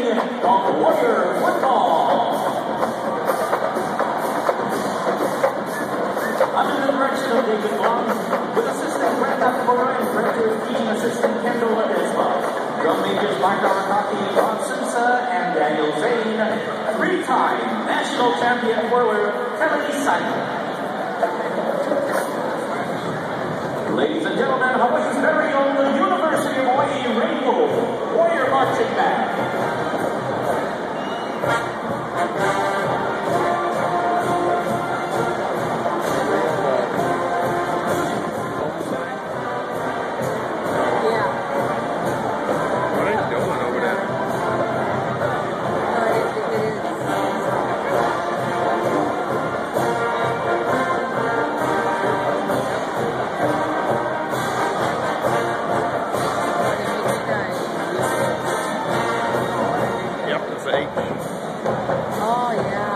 of Warrior Football. Under the direction of David Blum, with assistant Brenda Cora and director teaching assistant Kendall Ledesma. Drum majors Mark Arakaki, Ron Sousa, and Daniel Zane. Three-time national champion whirler Kennedy Simon. Ladies and gentlemen, Hawaii's very own University of Hawaii Rainbow Warrior Marching Band. Oh, yeah.